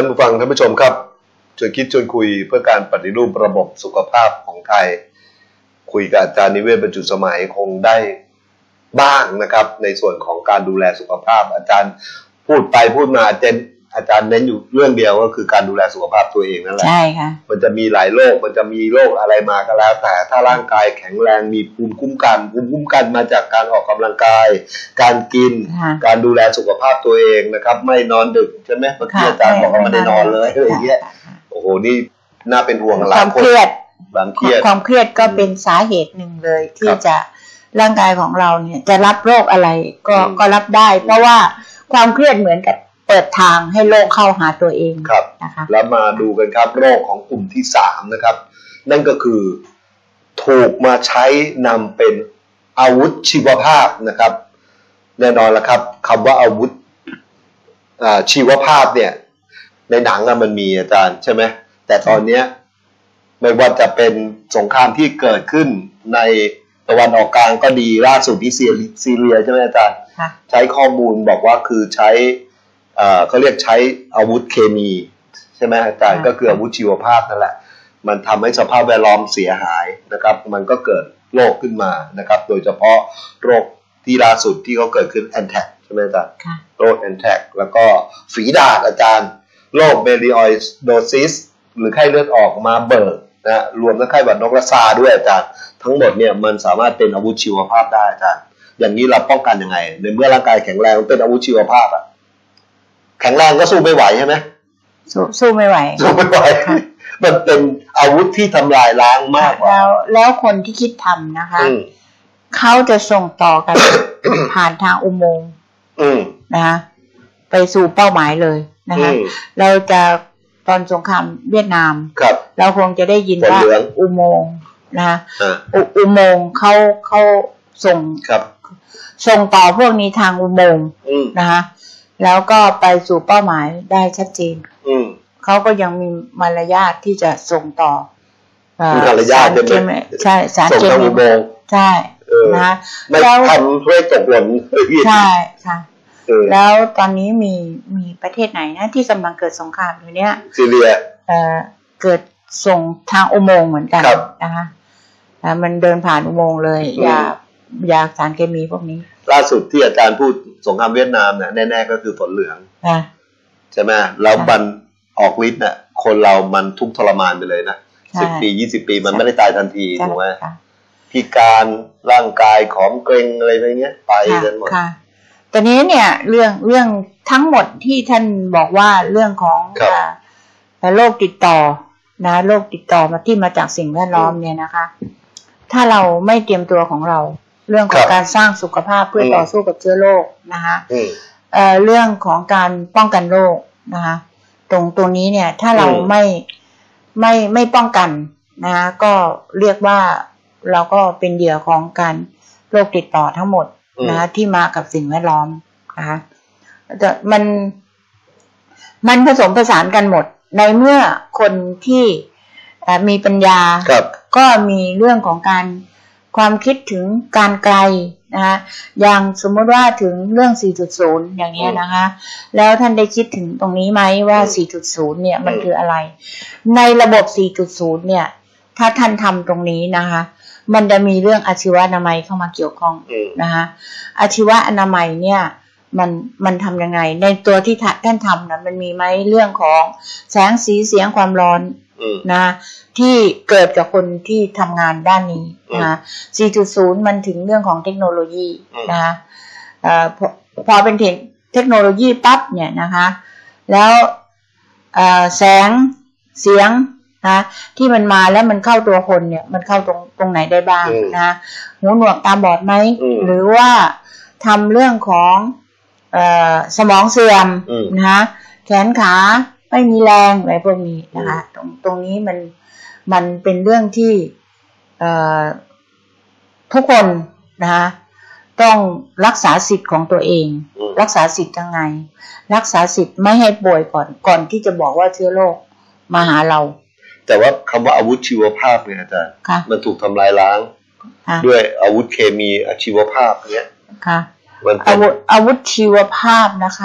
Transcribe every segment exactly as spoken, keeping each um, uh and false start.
านผู้ฟังท่านผู้ชมครับชวนคิดชวนคุยเพื่อการปฏิรูประบบสุขภาพของไทยคุยกับอาจารย์นิเวศน์บรรจุสมัยคงได้บ้างนะครับในส่วนของการดูแลสุขภาพอาจารย์พูดไปพูดมาอาจารย์อาจารย์เน้นอยู่เรื่องเดียวก็คือการดูแลสุขภาพตัวเองนั่นแหละใช่ค่ะมันจะมีหลายโรคมันจะมีโรคอะไรมาก็แล้วแต่ถ้าร่างกายแข็งแรงมีภูมิคุ้มกันภูมิคุ้มกันมาจากการออกกำลังกายการกินการดูแลสุขภาพตัวเองนะครับไม่นอนดึกใช่ไหมเมื่อกี้อาจารย์บอกว่าไม่ได้นอนเลยอะไรอย่างเงี้ยโอ้โหนี่น่าเป็นห่วงหลายคนความเครียดความเครียดก็เป็นสาเหตุหนึ่งเลยที่จะร่างกายของเราเนี่ยจะรับโรคอะไรก็ก็รับได้เพราะว่าความเครียดเหมือนกับเปิดทางให้โรคเข้าหาตัวเองนะคะแล้วมาดูกันครับโรคของกลุ่มที่สามนะครับนั่นก็คือถูกมาใช้นำเป็นอาวุธชีวภาพนะครับแน่นอนละครับคำว่าอาวุธชีวภาพเนี่ยในหนังมันมีอาจารย์ใช่ไหมแต่ตอนนี้ไม่ว่าจะเป็นสงครามที่เกิดขึ้นในตะวันออกกลางก็ดีล่าสุดที่ซีเรียใช่ไหมอาจารย์ใช้ข้อมูลบอกว่าคือใช้เขาเรียกใช้อาวุธเคมีใช่ไหมอาจารย์ก็คืออาวุธชีวภาพนั่นแหละมันทำให้สภาพแวดล้อมเสียหายนะครับมันก็เกิดโรคขึ้นมานะครับโดยเฉพาะโรคที่ล่าสุดที่เขาเกิดขึ้นแอนแทกใช่ไหมอาจารย์โรคแอนแทกแล้วก็ฝีดาษอาจารย์โรคเบลิออยโดซิสหรือไข้เลือดออกมาเบิร์นะรวมทั้งไข้หวัดนกและซาด้วยอาจารย์ทั้งหมดเนี่ยมันสามารถเป็นอาวุธชีวภาพได้อาจารย์อย่างนี้เราป้องกันยังไงในเมื่อร่างกายแข็งแรงเป็นอาวุธชีวภาพอะแข็งแรงก็สู้ไม่ไหวใช่ไหมสู้สู้ไม่ไหวสู้ไม่ไหวมันเป็นอาวุธที่ทำลายล้างมากแล้วแล้วคนที่คิดทำนะคะเขาจะส่งต่อกัน ผ่านทางอุโมงค์นะคะไปสู่เป้าหมายเลยนะคะเราจะตอนสงครามเวียดนามเราคงจะได้ยินว่าอุโมงค์นะคะอุโมงค์เขาเขาส่งส่งต่อพวกนี้ทางอุโมงค์นะคะแล้วก็ไปสู่เป้าหมายได้ชัดเจนเขาก็ยังมีมารยาทที่จะส่งต่อมารยาทใช่ไหมใช่สารเคมีใช่นะแล้วทำเพื่อตกหล่นใช่ใช่แล้วตอนนี้มีมีประเทศไหนนะที่กำลังเกิดสงครามอยู่เนี้ยซีเรียเอ่อเกิดส่งทางอุโมงค์เหมือนกันนะคะมันเดินผ่านอุโมงค์เลยยายาสารเคมีพวกนี้ล่าสุดที่อาจารย์พูดสงครามเวียดนามเนี่ยแน่ๆก็คือฝนเหลืองใช่ไหมแล้วมันออกฤทธิ์เนี่ยคนเรามันทุกข์ทรมานไปเลยนะสิบปียี่สิบปีมันไม่ได้ตายทันทีถูกไหมพิการร่างกายของเกร็งอะไรไปเงี้ยไปกันหมดตอนนี้เนี่ยเรื่องเรื่องทั้งหมดที่ท่านบอกว่าเรื่องของโรคติดต่อนะโรคติดต่อมาที่มาจากสิ่งแวดล้อมเนี่ยนะคะถ้าเราไม่เตรียมตัวของเราเรื่องของการสร้างสุขภาพเพื่อต่อสู้กับเชื้อโรคนะคะเอ่อเรื่องของการป้องกันโรคนะคะตรงตรงนี้เนี่ยถ้าเราไม่ไม่ไม่ป้องกันนะคะก็เรียกว่าเราก็เป็นเหยื่อของการโรคติดต่อทั้งหมดนะคะที่มากับสิ่งแวดล้อมนะคะแต่มันมันผสมผสานกันหมดในเมื่อคนที่มีปัญญาก็มีเรื่องของการความคิดถึงการไกลนะคะอย่างสมมติว่าถึงเรื่อง สี่จุดศูนย์ อย่างนี้นะคะแล้วท่านได้คิดถึงตรงนี้ไหมว่า สี่จุดศูนย์ เนี่ยมันคืออะไรในระบบ สี่จุดศูนย์ เนี่ยถ้าท่านทำตรงนี้นะคะมันจะมีเรื่องอาชีวะอนามัยเข้ามาเกี่ยวข้องนะคะอาชีวะอนามัยเนี่ยมันมันทำยังไงในตัวที่ท่านทำนะมันมีไหมเรื่องของแสงสีเสียงความร้อนนะที่เกิดกับคนที่ทำงานด้านนี้นะ สี่จุดศูนย์ มันถึงเรื่องของเทคโนโลยีนะคะเอ่อพอพอเป็นเทคโนโลยีปั๊บเนี่ยนะคะแล้วเอ่อแสงเสียงนะที่มันมาแล้วมันเข้าตัวคนเนี่ยมันเข้าตรงตรงไหนได้บ้างนะหูหนวกตาบอดไหมหรือว่าทำเรื่องของเอ่อสมองเสื่อมนะคะแขนขาไม่มีแรงอะไรพวกนี้นะคะตรงตรงนี้มันมันเป็นเรื่องที่เอ่อทุกคนนะคะต้องรักษาสิทธิ์ของตัวเองรักษาสิทธิ์ยังไงรักษาสิทธิ์ไม่ให้ป่วยก่อนก่อนที่จะบอกว่าเชื้อโรคมาหาเราแต่ว่าคำว่าอาวุธชีวภาพเนี่ยอาจารย์มันถูกทำลายล้างด้วยอาวุธเคมีชีวภาพเนี้ยค่ะอาวุธอาวุธชีวภาพนะคะ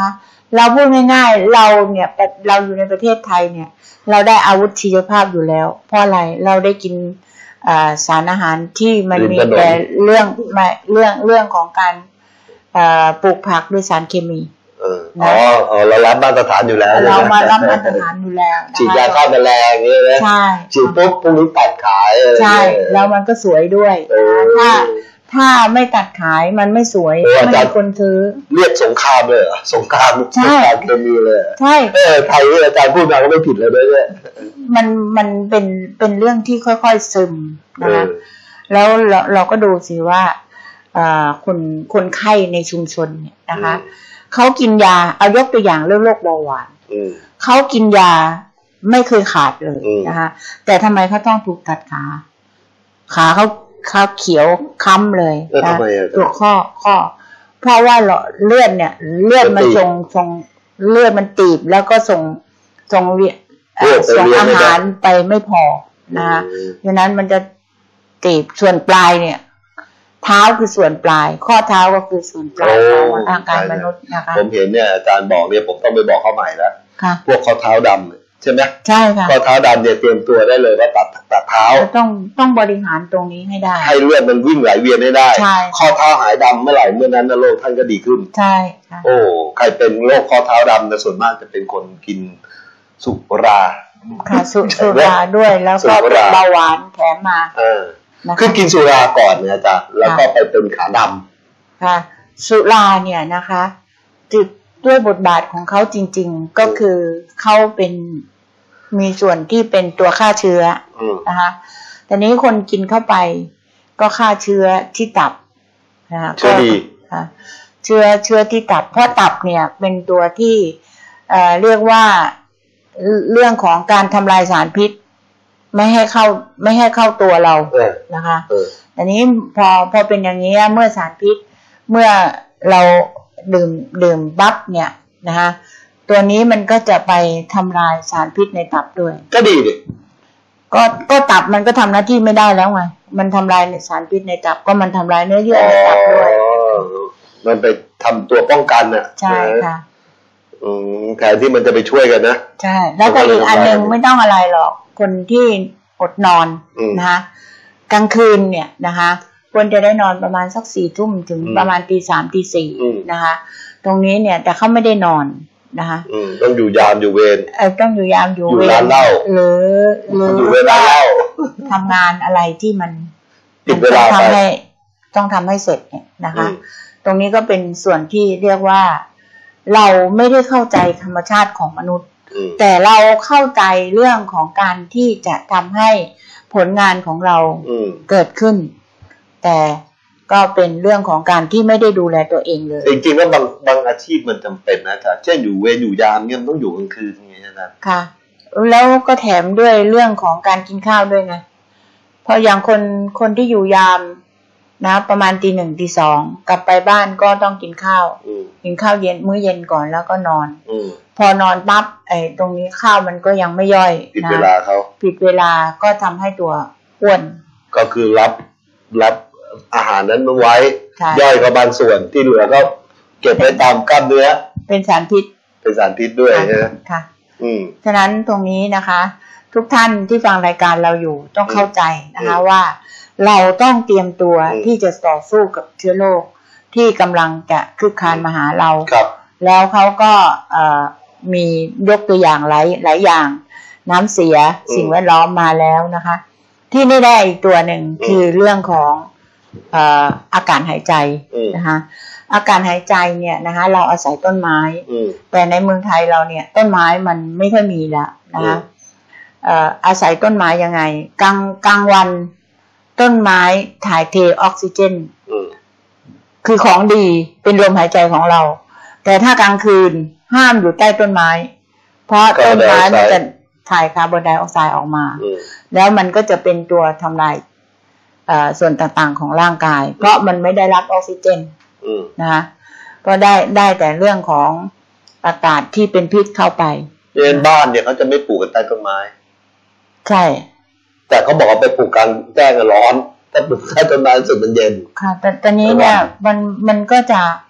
เราพูดง่ายๆเราเนี่ยเราอยู่ในประเทศไทยเนี่ยเราได้อาวุธชีวภาพอยู่แล้วเพราะอะไรเราได้กินสารอาหารที่มันมีแต่เรื่องเรื่องเรื่องของการปลูกผักด้วยสารเคมีอ๋อเรารับมาตรฐานอยู่แล้วเรามารับมาตรฐานอยู่แล้วฉีดยาฆ่าแมลงนี่นะใช่ฉีดปุ๊บพรุ่งนี้ตัดขายใช่แล้วมันก็สวยด้วยถ้าถ้าไม่ตัดขายมันไม่สวยไม่มีคนซื้อเรียกสงครามเลยเหรอสงครามสงครามเคมีเลยใช่เออไทยอาจารย์พูดมาก็ไม่ผิดเลยด้วยเนี่ยมันมันเป็นเป็นเรื่องที่ค่อยๆซึมนะคะแล้วเราเราก็ดูสิว่าคนคนไข้ในชุมชนเนี่ยนะคะเขากินยาเอายกตัวอย่างเรื่องโรคเบาหวานเขากินยาไม่เคยขาดเลยนะคะแต่ทำไมเขาต้องถูกตัดขาขาเขาเขาเขียวค้ำเลยนะตัวข้อข้อเพราะว่าเลือดเนี่ยเลือดมันส่งส่งเลือดมันตีบแล้วก็ส่งส่งส่งอาหารไปไม่พอนะดังนั้นมันจะตีบส่วนปลายเนี่ยเท้าคือส่วนปลายข้อเท้าก็คือส่วนปลายของร่างกายมนุษย์นะคะผมเห็นเนี่ยอาจารย์บอกเนี่ยผมต้องไปบอกเขาใหม่แล้วพวกข้อเท้าดำใช่ไหมใช่ค่ะข้อเท้าดำเนี่ยเตรียมตัวได้เลยว่าตัดตัดเท้าต้องต้องบริหารตรงนี้ให้ได้ให้เลือดมันวิ่งไหลเวียนให้ได้ข้อเท้าหายดำเมื่อไหร่เมื่อนั้นโรคท่านก็ดีขึ้นใช่ค่ะโอ้ใครเป็นโรคข้อเท้าดำแต่ส่วนมากจะเป็นคนกินสุราค่ะสุราด้วยแล้วก็เบาหวานแถมมาคือกินสุราก่อนเนี่ยจ้ะแล้วก็ไปเป็นขาดำค่ะสุราเนี่ยนะคะจุดด้วยบทบาทของเขาจริงๆก็คือเขาเป็นมีส่วนที่เป็นตัวฆ่าเชื้อนะคะแต่นี้คนกินเข้าไปก็ฆ่าเชื้อที่ตับนะคะเชื้อดีเชื้อเชื้อที่ตับเพราะตับเนี่ยเป็นตัวที่เอ่อเรียกว่าเรื่องของการทำลายสารพิษไม่ให้เข้าไม่ให้เข้าตัวเรานะคะอันนี้พอพอเป็นอย่างนี้เมื่อสารพิษเมื่อเราดื่มดื่มบัฟเนี่ยนะคะตัวนี้มันก็จะไปทำลายสารพิษในตับด้วยก็ดีดิก็ก็ตับมันก็ทำหน้าที่ไม่ได้แล้วไงมันทำลายสารพิษในตับก็มันทำลายเนื้อเยื่อในตับด้วยมันไปทำตัวป้องกันน่ะใช่ค่ะอืมแทนที่มันจะไปช่วยกันนะใช่แล้วก็อีกอันนึงไม่ต้องอะไรหรอกคนที่อดนอนนะคะกลางคืนเนี่ยนะคะควรจะได้นอนประมาณสักสี่ทุ่มถึงประมาณตีสามตีสี่นะคะตรงนี้เนี่ยแต่เขาไม่ได้นอนนะคะต้องอยู่ยามอยู่เวรเออต้องอยู่ยามอยู่เวรหรือหรืออยู่เวลาเล่าทำงานอะไรที่มันต้องทำให้ต้องทำให้เสร็จเนี่ยนะคะตรงนี้ก็เป็นส่วนที่เรียกว่าเราไม่ได้เข้าใจธรรมชาติของมนุษย์แต่เราเข้าใจเรื่องของการที่จะทำให้ผลงานของเราเกิดขึ้นแต่ก็เป็นเรื่องของการที่ไม่ได้ดูแลตัวเองเลยจริงๆว่าบางบางอาชีพมันจำเป็นนะจ๊ะเช่นอยู่เวรอยู่ยามเนี่ยต้องอยู่กลางคืนอย่างเงี้ยนะค่ะแล้วก็แถมด้วยเรื่องของการกินข้าวด้วยไงเพราะอย่างคนคนที่อยู่ยามนะประมาณตีหนึ่งตีสองกลับไปบ้านก็ต้องกินข้าวกินข้าวเย็นมื้อเย็นก่อนแล้วก็นอนพอนอนปั๊บไอ้ตรงนี้ข้าวมันก็ยังไม่ย่อยผิดเวลาเขาผิดเวลาก็ทำให้ตัวอ้วนก็คือรับรับอาหารนั้นมาไว้ย่อยกับบางส่วนที่เหลือก็เก็บไว้ตามกล้ามเนื้อเป็นสารพิษเป็นสารพิษด้วยนะค่ะอืมฉะนั้นตรงนี้นะคะทุกท่านที่ฟังรายการเราอยู่ต้องเข้าใจนะคะว่าเราต้องเตรียมตัวที่จะต่อสู้กับเชื้อโรคที่กำลังจะคืบคลานมาหาเราแล้วเขาก็มียกตัวอย่างหลายหลายอย่างน้ำเสียสิ่งแวดล้อมมาแล้วนะคะที่ไม่ได้อีกตัวหนึ่งคือเรื่องของอากาศหายใจนะคะอากาศหายใจเนี่ยนะคะเราอาศัยต้นไม้แต่ในเมืองไทยเราเนี่ยต้นไม้มันไม่ค่อยมีแล้วนะคะอาศัยต้นไม้ยังไงกลางกลางวันต้นไม้ถ่ายเทออกซิเจนคือของดีเป็นลมหายใจของเราแต่ถ้ากลางคืนห้ามอยู่ใต้ต้นไม้เพราะต้นไม้มันจะถ่ายคาร์บอนไดออกไซด์ออกมาแล้วมันก็จะเป็นตัวทำลายส่วนต่างๆของร่างกายเพราะมันไม่ได้รับออกซิเจนนะคะก็ได้ได้แต่เรื่องของอากาศที่เป็นพิษเข้าไปเรียนบ้านเนี่ยเขาจะไม่ปลูกกันใต้ต้นไม้ใช่แต่เขาบอกว่าไปปลูกกลางแจ้งร้อนถ้าปลูกใต้ต้นไม้สุดมันเย็นค่ะแต่ตอนนี้เนี่ยมันมันก็จะ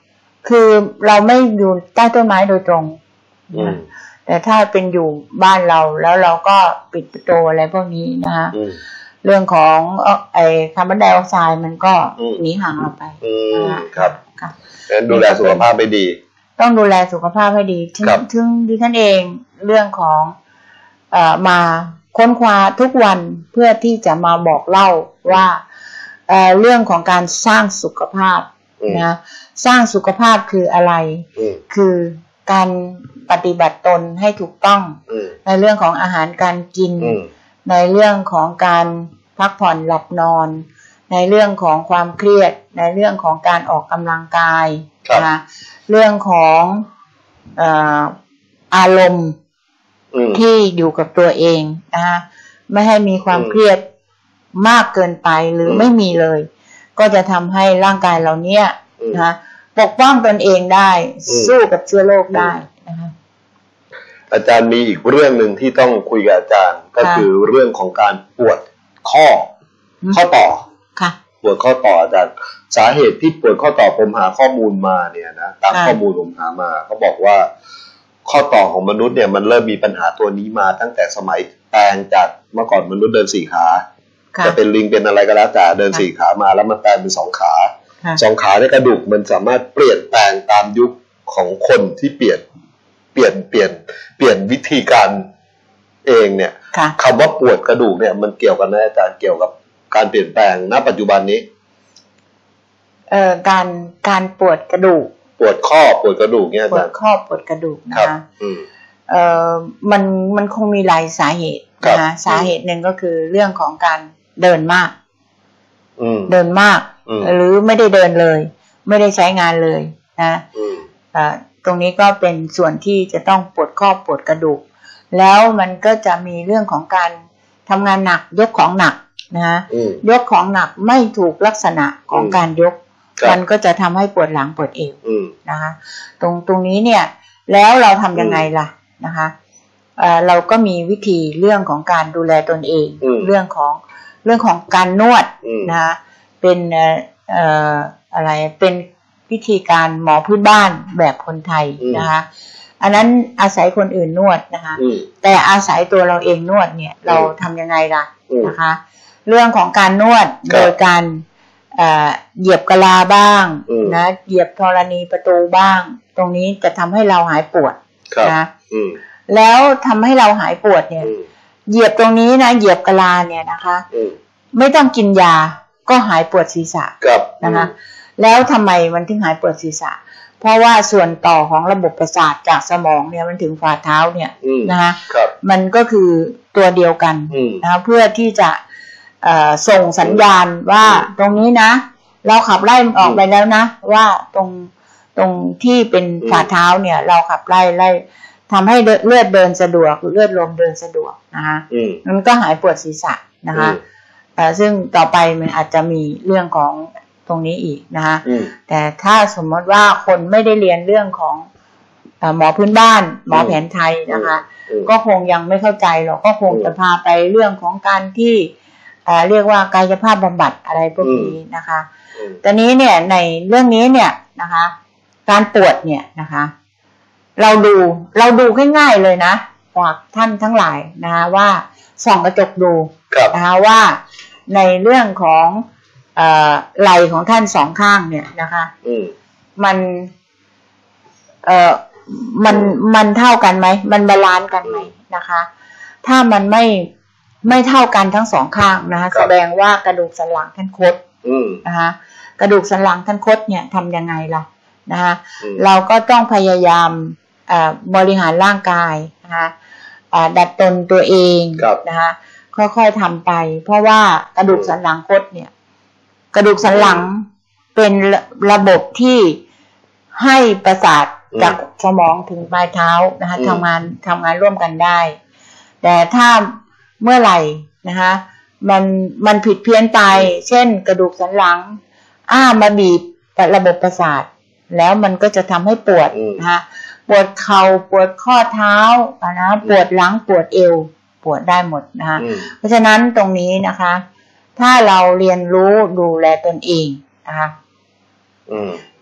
คือเราไม่อยู่ใต้ต้นไม้โดยตรงนะแต่ถ้าเป็นอยู่บ้านเราแล้วเราก็ปิดประตูอะไรพวกนี้นะคะเรื่องของไอ้คาร์บอนไดออกไซด์มันก็หนีห่างเราไปครับงั้นดูแลสุขภาพไม่ดีต้องดูแลสุขภาพให้ดีถึงดิฉันเองเรื่องของเอ่อมาค้นคว้าทุกวันเพื่อที่จะมาบอกเล่าว่าเอ่อเรื่องของการสร้างสุขภาพนะสร้างสุขภาพคืออะไรคือการปฏิบัติตนให้ถูกต้องในเรื่องของอาหารการกินในเรื่องของการพักผ่อนหลับนอนในเรื่องของความเครียดในเรื่องของการออกกำลังกายนะเรื่องของเอ่ออารมณ์ที่อยู่กับตัวเองนะคะไม่ให้มีความเครียดมากเกินไปหรือไม่มีเลยก็จะทำให้ร่างกายเราเนี้ยนะคะปกป้องตนเองได้สู้กับเชื้อโรคได้นะคะอาจารย์มีอีกเรื่องหนึ่งที่ต้องคุยกับอาจารย์ก็คือเรื่องของการปวดข้อข้อต่อค่ะปวดข้อต่ออาจารย์สาเหตุที่ปวดข้อต่อผมหาข้อมูลมาเนี่ยนะตามข้อมูลผมหามาเขาบอกว่าข้อต่อของมนุษย์เนี่ยมันเริ่มมีปัญหาตัวนี้มาตั้งแต่สมัยแปลงจากเมื่อก่อนมนุษย์เดินสี่ขาจะเป็นลิงเป็นอะไรก็แล้วแต่เดินสี่ขามาแล้วมันแปลงเป็นสองขาสองขาในกระดูกมันสามารถเปลี่ยนแปลงตามยุคของคนที่เปลี่ยนเปลี่ยนเปลี่ยนเปลี่ยนวิธีการเองเนี่ยคำว่าปวดกระดูกเนี่ยมันเกี่ยวกันนะอาจารย์เกี่ยวกับการเปลี่ยนแปลงณปัจจุบันนี้เอ่อการการปวดกระดูกปวดข้อปวดกระดูกเนี่ยปวดข้อปวดกระดูกนะคะเอ่อมันมันคงมีหลายสาเหตุนะคะสาเหตุหนึ่งก็คือเรื่องของการเดินมากเดินมากหรือไม่ได้เดินเลยไม่ได้ใช้งานเลยนะอ่าตรงนี้ก็เป็นส่วนที่จะต้องปวดข้อปวดกระดูกแล้วมันก็จะมีเรื่องของการทำงานหนักยกของหนักนะยกของหนักไม่ถูกลักษณะของการยกมันก็จะทำให้ปวดหลังปวดเอวนะคะตรงตรงนี้เนี่ยแล้วเราทำยังไงล่ะนะคะเอ่อเราก็มีวิธีเรื่องของการดูแลตนเองเรื่องของเรื่องของการนวดนะคะเป็นเอ่ออะไรเป็นวิธีการหมอพื้นบ้านแบบคนไทยนะคะอันนั้นอาศัยคนอื่นนวดนะคะแต่อาศัยตัวเราเองนวดเนี่ยเราทำยังไงล่ะนะคะเรื่องของการนวดโดยการเหยียบกะลาบ้างนะเหยียบธรณีประตูบ้างตรงนี้จะทำให้เราหายปวดนะแล้วทำให้เราหายปวดเนี่ยเหยียบตรงนี้นะเหยียบกะลาเนี่ยนะคะไม่ต้องกินยาก็หายปวดศีรษะนะคะแล้วทำไมมันถึงหายปวดศีรษะเพราะว่าส่วนต่อของระบบประสาทจากสมองเนี่ยมันถึงฝ่าเท้าเนี่ยนะคะมันก็คือตัวเดียวกันนะเพื่อที่จะส่งสัญญาณว่าตรงนี้นะเราขับไล่มันออกไปแล้วนะว่าตรงตรงที่เป็นฝ่าเท้าเนี่ยเราขับไล่ไล่ทำให้เลือดเดินสะดวกเลือดลมเดินสะดวกนะคะมันก็หายปวดศีรษะนะคะซึ่งต่อไปมันอาจจะมีเรื่องของตรงนี้อีกนะคะแต่ถ้าสมมติว่าคนไม่ได้เรียนเรื่องของหมอพื้นบ้านหมอแผนไทยนะคะก็คงยังไม่เข้าใจหรอกก็คงจะพาไปเรื่องของการที่เรียกว่ากายภาพบำบัดอะไรพวกนี้นะคะตอนนี้เนี่ยในเรื่องนี้เนี่ยนะคะการปวดเนี่ยนะคะเราดูเราดูง่ายๆเลยนะฝากท่านทั้งหลายนะคะว่าส่องกระจกดูนะคะว่าในเรื่องของไหล่ของท่านสองข้างเนี่ยนะคะมันเอ่อมันมันเท่ากันไหมมันบาลานซ์กันไหมนะคะถ้ามันไม่ไม่เท่ากันทั้งสองข้างนะคะแสดงว่ากระดูกสันหลังท่านคดนะคะกระดูกสันหลังท่านคดเนี่ยทำยังไงล่ะนะคะเราก็ต้องพยายามบริหารร่างกายนะคะดัดตนตัวเองนะคะค่อยๆทำไปเพราะว่ากระดูกสันหลังคดเนี่ยกระดูกสันหลังเป็นระบบที่ให้ประสาทจากสมองถึงปลายเท้านะคะทำงานทำงานร่วมกันได้แต่ถ้าเมื่อไหร่นะคะมันมันผิดเพี้ยนไปเช่นกระดูกสันหลังอ้ามาบีบระบบประสาทแล้วมันก็จะทำให้ปวดนะคะปวดเข่าปวดข้อเท้านะปวดหลังปวดเอวปวดได้หมดนะคะเพราะฉะนั้นตรงนี้นะคะถ้าเราเรียนรู้ดูแลตนเองนะคะ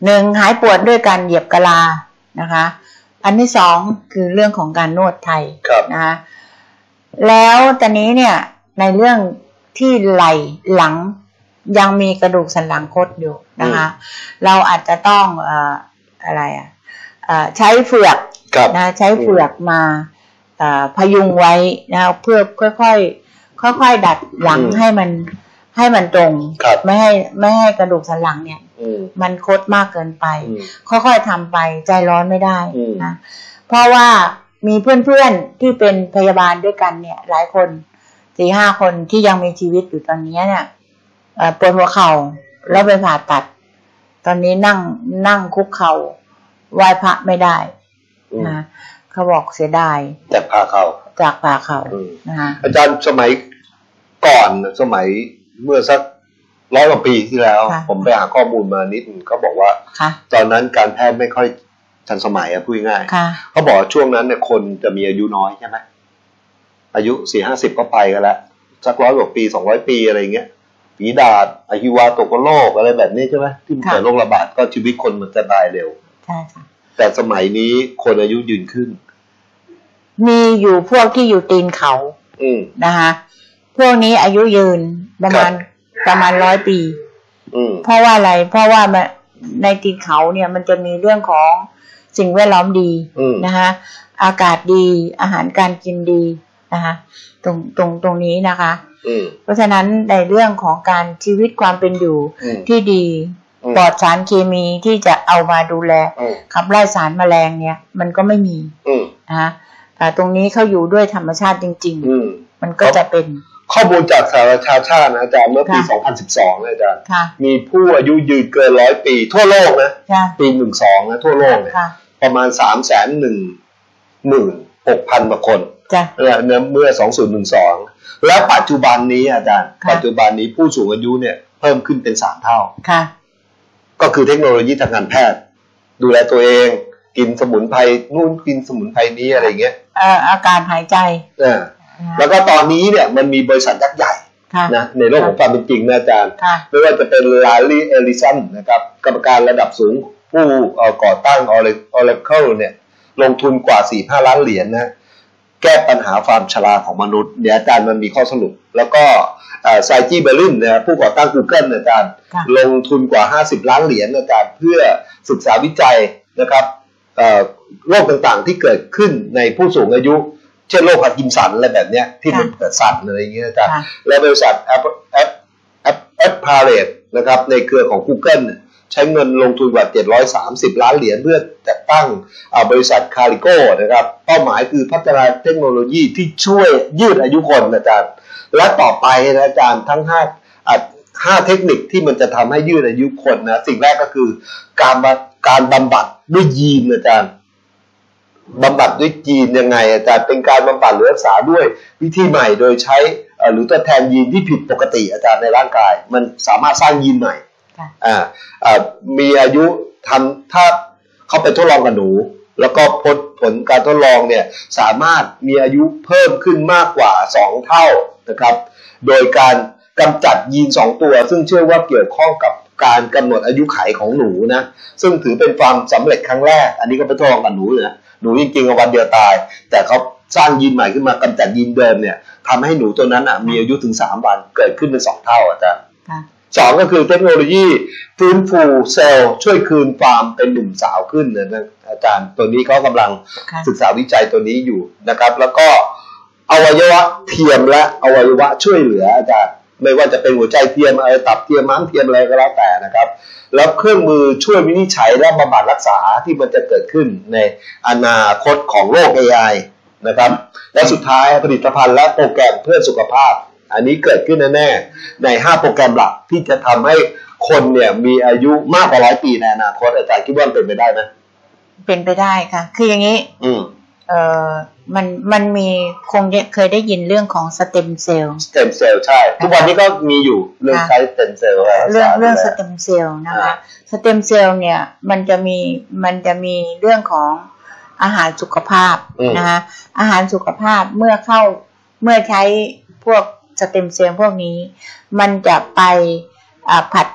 หนึ่งหายปวดด้วยการเหยียบกะลานะคะอันที่สองคือเรื่องของการนวดไทยนะคะแล้วตอนนี้เนี่ยในเรื่องที่ไหล่หลังยังมีกระดูกสันหลังคดอยู่นะคะเราอาจจะต้องเอ่ออะไรอ่ะใช้เฟือกนะใช้เฟือกมาพยุงไว้นะเพื่อค่อยๆค่อยๆดัดหลังให้มันให้มันตรงไม่ให้ไม่ให้กระดูกสันหลังเนี่ยมันคดมากเกินไปค่อยๆทำไปใจร้อนไม่ได้นะเพราะว่ามีเพื่อนๆที่เป็นพยาบาลด้วยกันเนี่ยหลายคนสี่ห้าคนที่ยังมีชีวิตอยู่ตอนนี้เนี่ยปวดหัวเข่าแล้วไปผ่าตัดตอนนี้นั่งนั่งคุกเข่าไหว้พระไม่ได้นะเขาบอกเสียดายจากผ่าเข่าจากผ่าเข่านะคะอาจารย์สมัยก่อนสมัยเมื่อสักร้อยกว่าปีที่แล้วผมไปหาข้อมูลมานิดเขาบอกว่าตอนนั้นการแพทย์ไม่ค่อยทันสมัยอะพูดง่ายเขาบอกช่วงนั้นเนี่ยคนจะมีอายุน้อยใช่ไหมอายุสี่ห้าสิบก็ไปกันแล้วสักร้อยกว่าปีสองร้อยปีอะไรเงี้ยฝีดาษอหิวาตกโรคอะไรแบบนี้ใช่ไหมที่มันเกิดโรคระบาดก็ชีวิตคนมันจะตายเร็วใช่ค่ะแต่สมัยนี้คนอายุยืนขึ้นมีอยู่พวกที่อยู่ตีนเขาอืมนะคะพวกนี้อายุยืนประมาณประมาณร้อยปีเพราะว่าอะไรเพราะว่าในตีนเขาเนี่ยมันจะมีเรื่องของสิ่งแวดล้อมดีนะคะอากาศดีอาหารการกินดีนะคะตรงตรงตรงนี้นะคะเพราะฉะนั้นในเรื่องของการชีวิตความเป็นอยู่ที่ดีปลอดสารเคมีที่จะเอามาดูแลขับไล่สารแมลงเนี่ยมันก็ไม่มีนะคะแต่ตรงนี้เขาอยู่ด้วยธรรมชาติจริงๆมันก็จะเป็นข้อมูลจากสหประชาชาตินะอาจารย์เมื่อปีสองพันสิบสองนะอาจารย์มีผู้อายุยืนเกินร้อยปีทั่วโลกนะปีหนึ่งสองนะทั่วโลกเนี่ยประมาณสามแสนหนึ่งหมื่นหกพันกว่าคนเนี่ยเมื่อสองพันสิบสองแล้วปัจจุบันนี้อาจารย์ปัจจุบันนี้ผู้สูงอายุเนี่ยเพิ่มขึ้นเป็นสามเท่าก็คือเทคโนโลยีทางการแพทย์ดูแลตัวเองกินสมุนไพรนู่นกินสมุนไพรนี้อะไรเงี้ยอาการหายใจแล้วก็ตอนนี้เนี่ยมันมีบริษัทยักษ์ใหญ่นะในโลกของความเป็นจริงนะอาจารย์ไม่ว่าจะเป็นลารีเอลิสันนะครับกรรมการระดับสูงผู้ก่อตั้ง Oracle เนี่ยลงทุนกว่า สี่สิบห้า ล้านเหรียญ นะแก้ปัญหาความชราของมนุษย์เดี๋ยวอาจารย์มันมีข้อสรุปแล้วก็ไซจี้เบอร์ลินนะผู้ก่อตั้ง Google อาจารย์ลงทุนกว่าห้าสิบล้านเหรียญอาจารย์เพื่อศึกษาวิจัยนะครับโรคต่างๆที่เกิดขึ้นในผู้สูงอายุเช่นโรคพาร์กินสันอะไรแบบเนี้ยที่มันเกิดสัตว์อะไรอย่างเงี้ยอาจารย์และบริษัท Apple Apple นะครับในเครือของ Google ใช้เงินลงทุนกว่าเจ็ดร้อยสามสิบล้านเหรียญเพื่อจัดตั้งบริษัท Calico นะครับเป้าหมายคือพัฒนาเทคโนโลยีที่ช่วยยืดอายุคนอาจารย์และต่อไปนะอาจารย์ทั้งห้าห้าเทคนิคที่มันจะทำให้ยืดอายุคนนะสิ่งแรกก็คือการการบำบัดด้วยยีนอาจารย์บำบัดด้วยยีนยังไงอาจารย์เป็นการบำบัดหรือรักษาด้วยวิธีใหม่โดยใช้หรือตัวแทนยีนที่ผิดปกติอาจารย์ในร่างกายมันสามารถสร้างยีนใหม่อ่าอ่ามีอายุทำถ้าเขาไปทดลองกับหนูแล้วก็ผลผลการทดลองเนี่ยสามารถมีอายุเพิ่มขึ้นมากกว่าสองเท่านะครับโดยการกำจัดยีนสองตัวซึ่งเชื่อว่าเกี่ยวข้องกับการกำหนดอายุขัยของหนูนะซึ่งถือเป็นความสำเร็จครั้งแรกอันนี้ก็ไปทดลองกับหนูนะหนูจริงๆวันเดียวตายแต่เขาสร้างยีนใหม่ขึ้นมากำจัดยีนเดิมเนี่ยทำให้หนูตัวนั้นอ่ะมีอายุถึงสามวันเกิดขึ้นเป็นสองเท่าอาจารย์สองก็คือเทคโนโลยีฟื้นฟูเซลล์ช่วยคืนความเป็นหนุ่มสาวขึ้นนะอาจารย์ตัวนี้เขากำลังศึกษาวิจัยตัวนี้อยู่นะครับแล้วก็อวัยวะเทียมและอวัยวะช่วยเหลืออาจารย์ไม่ว่าจะเป็นหัวใจเทียมอะไรตับเทียมม้ามเทียมอะไรก็แล้วแต่นะครับแล้วเครื่องมือช่วยวินิจฉัยและบำบัดรักษาที่มันจะเกิดขึ้นในอนาคตของโลก เอ ไอ นะครับและสุดท้ายผลิตภัณฑ์และโปรแกรมเพื่อสุขภาพอันนี้เกิดขึ้นแน่ๆในห้าโปรแกรมหลักที่จะทำให้คนเนี่ยมีอายุมากกว่าร้อยปีในอนาคตอาจารย์คิดว่าเป็นไปได้ไหมเป็นไปได้ค่ะคืออย่างนี้อืมเอ่อมันมันมีคงเคยได้ยินเรื่องของสเต็มเซลล์สเต็มเซลล์ใช่ทุกวันนี้ก็มีอยู่เรื่องใช้สเต็มเซลล์เรื่องเรื่องสเต็มเซลล์นะคะสเต็มเซลล์เนี่ยมันจะมีมันจะมีเรื่องของอาหารสุขภาพนะคะอาหารสุขภาพเมื่อเข้าเมื่อใช้พวกสเต็มเซลล์พวกนี้มันจะไปผัด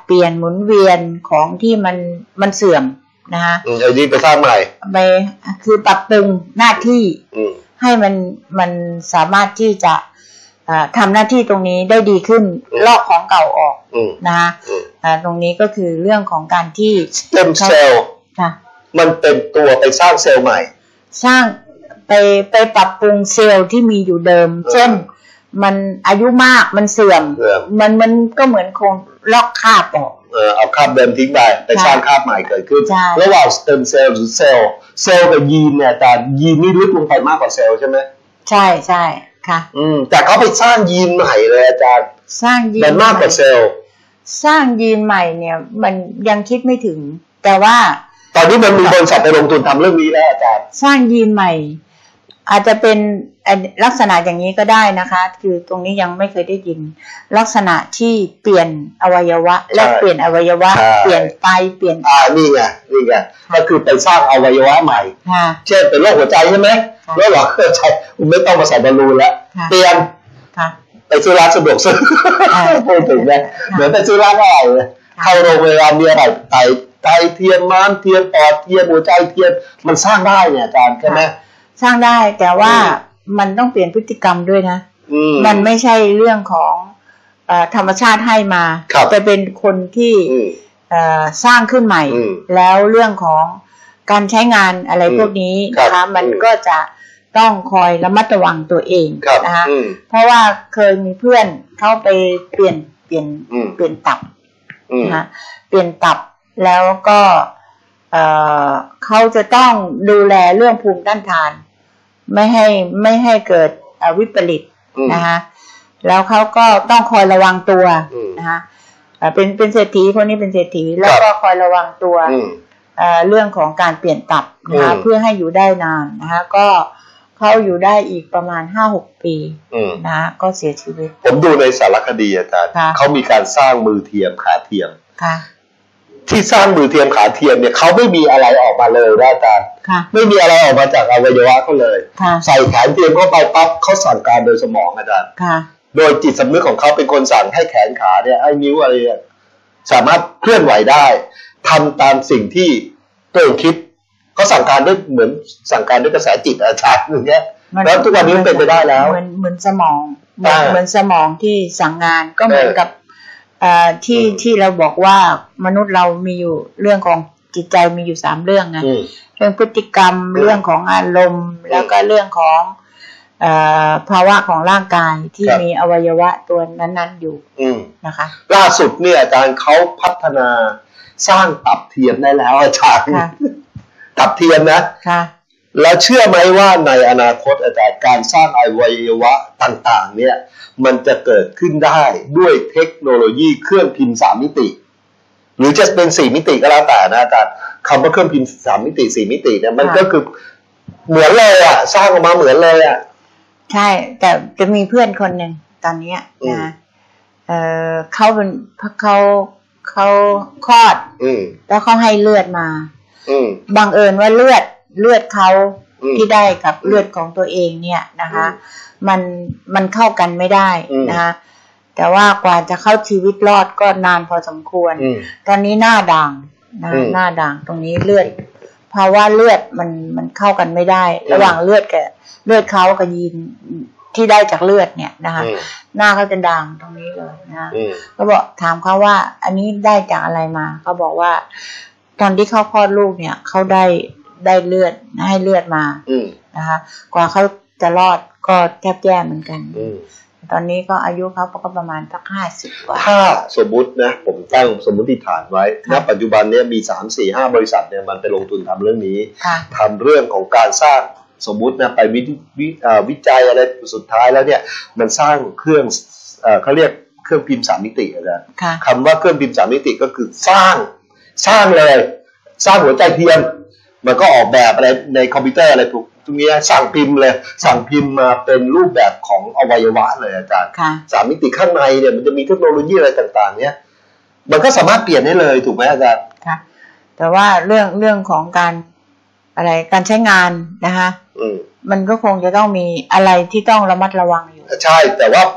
เปลี่ยนหมุนเวียนของที่มันมันเสื่อมนะคะอืมไอ้นี่ไปสร้างใหม่ไปคือปรับปรุงหน้าที่ให้มันมันสามารถที่จะทำหน้าที่ตรงนี้ได้ดีขึ้นลอกของเก่าออกนะคะตรงนี้ก็คือเรื่องของการที่สเต็มเซลล์มันเป็นตัวไปสร้างเซลล์ใหม่สร้างไปไปปรับปรุงเซลล์ที่มีอยู่เดิมเช่นมันอายุมากมันเสื่อมมันมันก็เหมือนคงลอกคราบออกเออเอาคราบเดิมทิ้งไปไปสร้างคราบใหม่เกิดขึ้นระหว่างสเต็มเซลล์หรือเซลล์เซลล์กับยีนเนี่ยแต่ยีนนี่ลึกลงไปมากกว่าเซลล์ใช่ไหมใช่ใช่ค่ะอืมแต่เขาไปสร้างยีนใหม่เลยอาจารย์สร้างยีนมันมากกว่าเซลล์สร้างยีนใหม่เนี่ยมันยังคิดไม่ถึงแต่ว่าตอนนี้มันมีบริษัทไปลงทุนทำเรื่องนี้แล้วอาจารย์สร้างยีนใหม่อาจจะเป็นลักษณะอย่างนี้ก็ได้นะคะคือตรงนี้ยังไม่เคยได้ยินลักษณะที่เปลี่ยนอวัยวะและเปลี่ยนอวัยวะเปลี่ยนไตเปลี่ยนอ่านี่ไงนี่ไงก็คือไปสร้างอวัยวะใหม่เช่นเป็นโรคหัวใจใช่ไหมโรคหลอดเลือดใช่ไม่ต้องมาใส่บอลลูนแล้วเปลี่ยนไปซื้อร้านสะดวกซื้อพูดถึงนะเหมือนไปซื้อร้านอะไรเข้าโรงพยาบาลมีอะไรไตไตเทียมม้ามเทียมปอดเทียมหัวใจเทียมมันสร้างได้เนี่ยอาจารย์ใช่ไหมสร้างได้แต่ว่ามันต้องเปลี่ยนพฤติกรรมด้วยนะมันไม่ใช่เรื่องของธรรมชาติให้มาแต่เป็นคนที่สร้างขึ้นใหม่แล้วเรื่องของการใช้งานอะไรพวกนี้นะคะมันก็จะต้องคอยระมัดระวังตัวเองนะคะเพราะว่าเคยมีเพื่อนเข้าไปเปลี่ยนเปลี่ยนเปลี่ยนตับนะเปลี่ยนตับแล้วก็เขาจะต้องดูแลเรื่องภูมิต้านทานไม่ให้ไม่ให้เกิดวิปริตนะคะแล้วเขาก็ต้องคอยระวังตัวนะคะเป็นเป็นเศรษฐีคนนี้เป็นเศรษฐีแล้วก็คอยระวังตัวเรื่องของการเปลี่ยนตับนะคะเพื่อให้อยู่ได้นานนะคะก็เขาอยู่ได้อีกประมาณห้าหกปีนะก็เสียชีวิตผมดูในสารคดีอาจารย์เขามีการสร้างมือเทียมขาเทียมที่สร้างมือเทียมขาเทียมเนี่ยเขาไม่มีอะไรออกมาเลยนะอาจารย์ไม่มีอะไรออกมาจากอวัยวะเขาเลยใส่แขนเทียมเข้าไปปั๊บเขาสั่งการโดยสมองอาจารย์โดยจิตสำนึกของเขาเป็นคนสั่งให้แขนขาเนี่ยให้นิ้วอะไรเนี่ยสามารถเคลื่อนไหวได้ทำตามสิ่งที่ตัวเองคิดเขาสั่งการด้วยเหมือนสั่งการด้วยกระแสจิตอาจารย์อย่างเงี้ยแล้วทุกวันนี้มันเป็นไปได้แล้วเหมือนเหมือนสมองเหมือนสมองที่สั่งงานก็เหมือนกับที่ที่เราบอกว่ามนุษย์เรามีอยู่เรื่องของจิตใจมีอยู่สามเรื่องนะเรื่องพฤติกรรมเรื่องของอารมณ์แล้วก็เรื่องของภาวะของร่างกายที่มีอวัยวะตัวนั้นๆอยู่นะคะล่าสุดเนี่ยอาจารย์เขาพัฒนาสร้างตับเทียมได้แล้วอาจารย์ตับเทียมนะแล้วเชื่อไหมว่าในอนาคตอาจารย์การสร้างอวัยวะต่างๆเนี่ยมันจะเกิดขึ้นได้ด้วยเทคโนโลยีเครื่องพิมพ์สามมิติหรือจะเป็นสี่มิติก็แล้วแต่นะอาจารย์คำว่าเครื่องพิมพ์สามมิติสี่มิติเนี่ยมันก็คือเหมือนเลยอ่ะสร้างออกมาเหมือนเลยอ่ะใช่แต่จะมีเพื่อนคนหนึ่งตอนนี้นะเออเขาเป็นเขาเขาคลอดแล้วเขาให้เลือดมาบังเอิญว่าเลือดเลือดเขาที่ได้กับเลือดของตัวเองเนี่ยนะคะมันมันเข้ากันไม่ได้นะคะแต่ว่ากว่าจะเข้าชีวิตรอดก็นานพอสมควรตอนนี้หน้าด่างนะหน้าด่างตรงนี้เลือดภาวะเลือดมันมันเข้ากันไม่ได้ระหว่างเลือดกับเลือดเขากับยีนที่ได้จากเลือดเนี่ยนะคะหน้าเขาจะด่างตรงนี้เลยนะก็บอกถามเขาว่าอันนี้ได้จากอะไรมาเขาบอกว่าตอนที่เขาคลอดลูกเนี่ยเขาได้ได้เลือดให้เลือดมานะคะกว่าเขาจะรอดก็แทบแย่เหมือนกันตอนนี้ก็อายุเขาก็ประมาณสักห้าสิบกว่าถ้าสมมุตินะผมตั้งสมมุติฐานไว้ณปัจจุบันนี้มีสามสี่ห้าบริษัทเนี่ยมันไปลงทุนทำเรื่องนี้ทำเรื่องของการสร้างสมมุตินะไปวิวิวิจัยอะไรสุดท้ายแล้วเนี่ยมันสร้างเครื่องเขาเรียกเครื่องพิมพ์สามมิติอาจารย์คำว่าเครื่องพิมพ์สามมิติก็คือสร้างสร้างเลยสร้างหัวใจเทียมมันก็ออกแบบอะไรในคอมพิวเตอร์อะไรพวกตรงนี้สั่งพิมพ์เลยสั่งพิมพ์มาเป็นรูปแบบของอวัยวะเลยอาจารย์สามมิติข้างในเนี่ยมันจะมีเทคโนโลยีอะไรต่างๆเนี่ยมันก็สามารถเปลี่ยนได้เลยถูกไหมอาจารย์ค่ะแต่ว่าเรื่องเรื่องของการอะไรการใช้งานนะคะมันก็คงจะต้องมีอะไรที่ต้องระมัดระวังอยู่ใช่แต่ว่า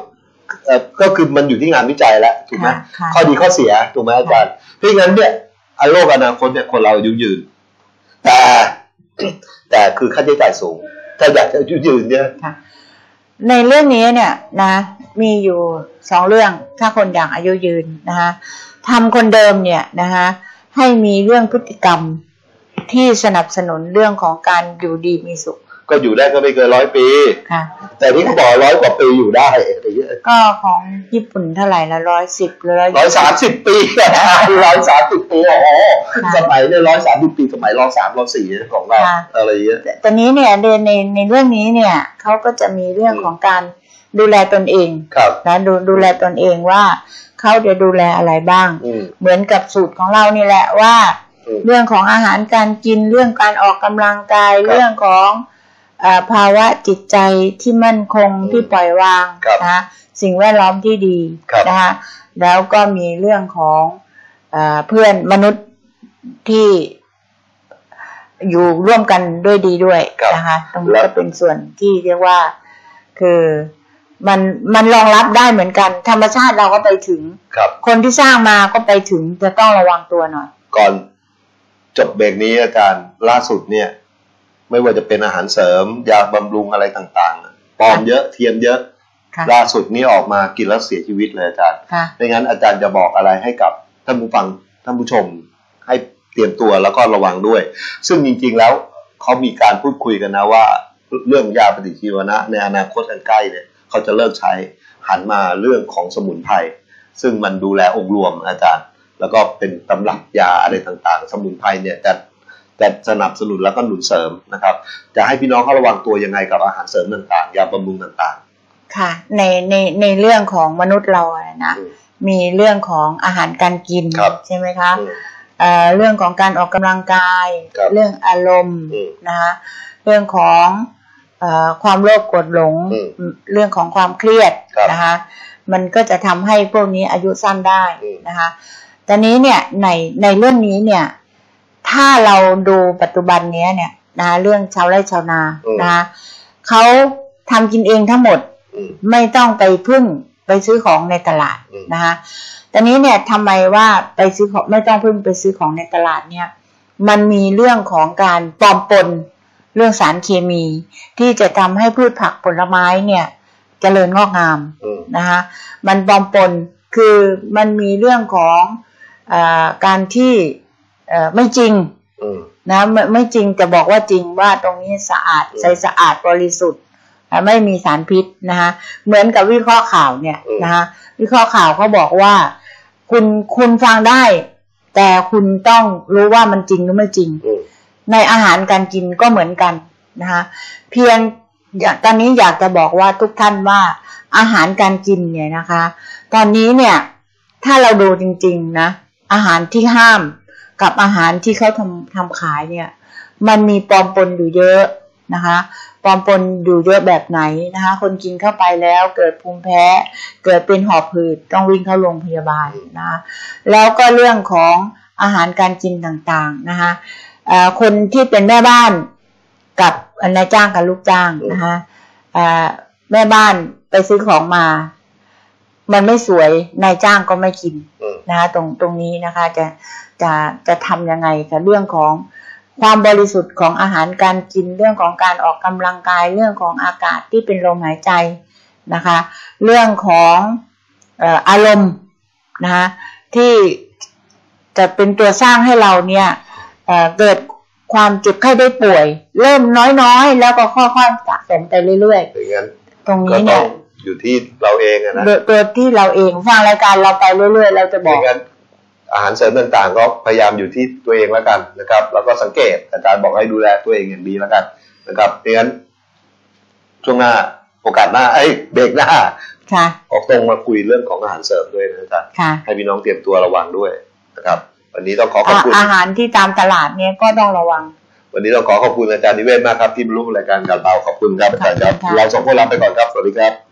เอ่อก็คือมันอยู่ที่งานวิจัยแล้วถูกไหมข้อดีข้อเสียถูกไหมอาจารย์เพราะงั้นเนี่ยอันโลกอนาคตเนี่ยคนเราอายุยืนแต่แต่คือค่าใช้จ่ายสูงถ้าอยากจะอายุยืนเนี่ยในเรื่องนี้เนี่ยนะมีอยู่สองเรื่องถ้าคนอยากอายุยืนนะคะทำคนเดิมเนี่ยนะคะให้มีเรื่องพฤติกรรมที่สนับสนุนเรื่องของการอยู่ดีมีสุขก็อยู่ได้ก็ไม่เกินร้อยปีค่ะแต่ที่เขาบอกร้อยกว่าปีอยู่ได้อะไรเงี้ยก็ของญี่ปุ่นเท่าไหร่ละร้อยสิบหรือร้อยร้อยสามสิบปีนะร้อยสามสิบปีอ๋อสมัยเนี่ยร้อยสามสิบปีสมัยรอสามรอสี่ของเราอะไรเงี้ยตอนนี้เนี่ยในในในเรื่องนี้เนี่ยเขาก็จะมีเรื่องของการดูแลตนเองนะดูดูแลตนเองว่าเขาจะดูแลอะไรบ้างเหมือนกับสูตรของเรานี่แหละว่าเรื่องของอาหารการกินเรื่องการออกกำลังกายเรื่องของภาวะจิตใจที่มั่นคงที่ปล่อยวางนะสิ่งแวดล้อมที่ดีนะคะแล้วก็มีเรื่องของเพื่อนมนุษย์ที่อยู่ร่วมกันด้วยดีด้วยนะคะตรงนี้ก็เป็นส่วนที่เรียกว่าคือมันมันรองรับได้เหมือนกันธรรมชาติเราก็ไปถึง คนที่สร้างมาก็ไปถึงจะต้องระวังตัวหน่อยก่อนจบเบรกนี้อาจารย์ล่าสุดเนี่ยไม่ว่าจะเป็นอาหารเสริมยาบำรุงอะไรต่างๆปลอมเยอะเทียมเยอะล่าสุดนี้ออกมากินแล้วเสียชีวิตเลยอาจารย์ดังนั้นอาจารย์จะบอกอะไรให้กับท่านผู้ฟังท่านผู้ชมให้เตรียมตัวแล้วก็ระวังด้วยซึ่งจริงๆแล้วเขามีการพูดคุยกันนะว่าเรื่องยาปฏิชีวนะในอนาคตอันใกล้เนี่ยเขาจะเลิกใช้หันมาเรื่องของสมุนไพรซึ่งมันดูแลองค์รวมอาจารย์แล้วก็เป็นตำรับยาอะไรต่างๆสมุนไพรเนี่ยจะจะสนับสนุนแล้วก็หนุนเสริมนะครับจะให้พี่น้องเขาระวังตัวยังไงกับอาหารเสริมต่างๆยาบำรุงต่างๆค่ะในในในเรื่องของมนุษย์เราอะนะมีเรื่องของอาหารการกินใช่ไหมคะเอ่อเรื่องของการออกกำลังกายเรื่องอารมณ์นะคะเรื่องของเอ่อความโลภโกรธหลงเรื่องของความเครียดนะคะมันก็จะทำให้พวกนี้อายุสั้นได้นะคะตอนนี้เนี่ยในในเรื่องนี้เนี่ยถ้าเราดูปัจจุบันนี้เนี่ยนะเรื่องชาวไร่ชาวนานะเขาทำกินเองทั้งหมดไม่ต้องไปพึ่งไปซื้อของในตลาดนะคะตอนนี้เนี่ยทำไมว่าไปซื้อของไม่ต้องพึ่งไปซื้อของในตลาดเนี่ยมันมีเรื่องของการปลอมปนเรื่องสารเคมีที่จะทำให้พืชผักผลไม้เนี่ยเจริญงอกงามนะคะมันปลอมปนคือมันมีเรื่องของเอ่อการที่เอ่อไม่จริงนะไม่ไม่จริงจะบอกว่าจริงว่าตรงนี้สะอาดใสสะอาดบริสุทธิ์ไม่มีสารพิษนะคะเหมือนกับวิเคราะห์ข่าวเนี่ยนะคะวิเคราะห์ข่าวเขาบอกว่าคุณคุณฟังได้แต่คุณต้องรู้ว่ามันจริงหรือไม่จริงในอาหารการกินก็เหมือนกันนะคะเพียงตอนนี้อยากจะบอกว่าทุกท่านว่าอาหารการกินเนี่ยนะคะตอนนี้เนี่ยถ้าเราดูจริงๆนะอาหารที่ห้ามกับอาหารที่เขาทำทำขายเนี่ยมันมีปลอมปนอยู่เยอะนะคะปลอมปนอยู่เยอะแบบไหนนะคะคนกินเข้าไปแล้วเกิดภูมิแพ้เกิดเป็นหอบหืดต้องวิ่งเข้าโรงพยาบาลนะแล้วก็เรื่องของอาหารการกินต่างๆนะคะคนที่เป็นแม่บ้านกับนายจ้างกับลูกจ้างนะคะแม่บ้านไปซื้อของมามันไม่สวยนายจ้างก็ไม่กินนะคะตรงตรงนี้นะคะจะจะจะทำยังไงกับเรื่องของความบริสุทธิ์ของอาหารการกินเรื่องของการออกกำลังกายเรื่องของอากาศที่เป็นลมหายใจนะคะเรื่องของเอ่ออารมณ์นะคะที่จะเป็นตัวสร้างให้เราเนี่ยเอ่อเกิดความเจ็บไข้ได้ป่วยเริ่มน้อยๆแล้วก็ค่อยๆสะสมไปเรื่อยๆตรงนี้เนี่ยอยู่ที่เราเองนะตัวที่เราเองฟังรายการเราไปเรื่อยๆเราจะบอกอาหารเสริมต่างๆก็พยายามอยู่ที่ตัวเองแล้วกันนะครับแล้วก็สังเกตอาจารย์บอกให้ดูแลตัวเองอย่างดีแล้วกันนะครับเพราะฉะนั้นช่วงหน้าโอกาสหน้าเอ้ยเบรกหน้าออกตรงมาคุยเรื่องของอาหารเสริมด้วยนะอาจารย์ให้พี่น้องเตรียมตัวระวังด้วยนะครับวันนี้ต้องขอขอบคุณอาหารที่ตามตลาดเนี่ยก็ต้องระวังวันนี้เราขอขอบคุณอาจารย์นิเวศมากครับที่มาร่วมรายการกับเราขอบคุณครับอาจารย์ครับเราสองคนลาไปก่อนครับสวัสดีครับ